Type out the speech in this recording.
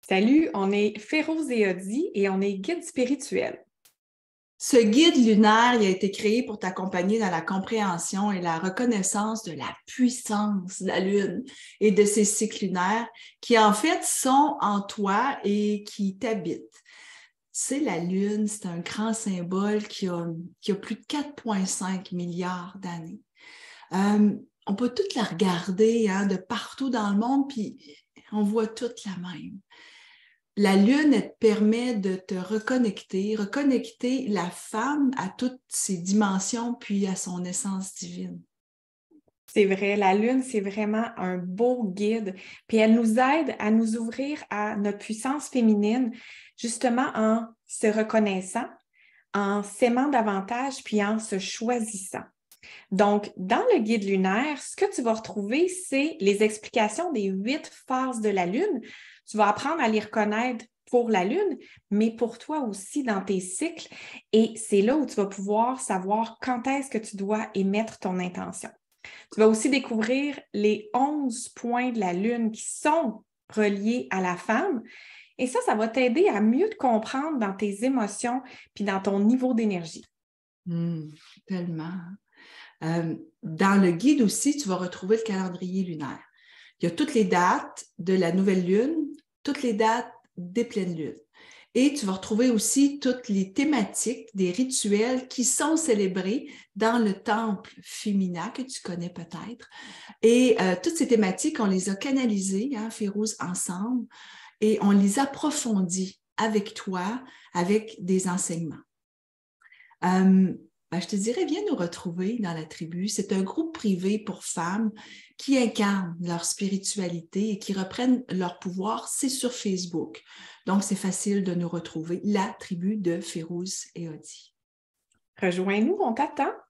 Salut, on est Féroz et Odi et on est guide spirituel. Ce guide lunaire, il a été créé pour t'accompagner dans la compréhension et la reconnaissance de la puissance de la Lune et de ses cycles lunaires qui, en fait, sont en toi et qui t'habitent. C'est la Lune, c'est un grand symbole qui a plus de 4,5 milliards d'années. On peut toute la regarder de partout dans le monde, puis on voit toute la même. La Lune, elle te permet de te reconnecter la femme à toutes ses dimensions, puis à son essence divine. C'est vrai, la Lune, c'est vraiment un beau guide. Puis elle nous aide à nous ouvrir à notre puissance féminine, justement en se reconnaissant, en s'aimant davantage, puis en se choisissant. Donc, dans le guide lunaire, ce que tu vas retrouver, c'est les explications des 8 phases de la Lune. Tu vas apprendre à les reconnaître pour la Lune, mais pour toi aussi dans tes cycles. Et c'est là où tu vas pouvoir savoir quand est-ce que tu dois émettre ton intention. Tu vas aussi découvrir les 11 points de la Lune qui sont reliés à la femme. Et ça va t'aider à mieux te comprendre dans tes émotions puis dans ton niveau d'énergie. Tellement. Dans le guide aussi, tu vas retrouver le calendrier lunaire. Il y a toutes les dates de la nouvelle lune, toutes les dates des pleines lunes. Et tu vas retrouver aussi toutes les thématiques des rituels qui sont célébrés dans le temple féminin que tu connais peut-être. Et toutes ces thématiques, on les a canalisées, Férouz, ensemble, et on les approfondit avec toi, avec des enseignements. Je te dirais, viens nous retrouver dans la tribu. C'est un groupe privé pour femmes qui incarnent leur spiritualité et qui reprennent leur pouvoir. C'est sur Facebook. Donc, c'est facile de nous retrouver. La tribu de Férouz et Odi. Rejoins-nous, on t'attend.